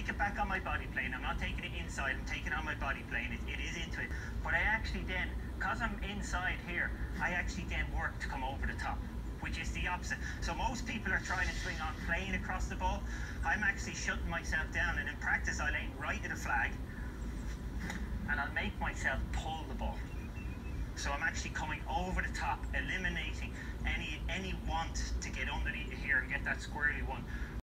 take it back on my body plane. I'm not taking it inside, I'm taking it on my body plane. It is into it. But I actually then, because I'm inside here, I actually then work to come over the top, which is the opposite. So most people are trying to swing on plane across the ball. I'm actually shutting myself down, and in practice I'll aim right at the flag and I'll make myself pull the ball. So I'm actually coming over the top, eliminating any want to get underneath here and get that squirrely one.